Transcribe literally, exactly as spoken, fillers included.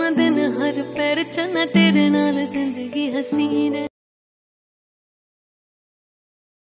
दिन हर पैर चना तेरे नाल जिंदगी हसीन है।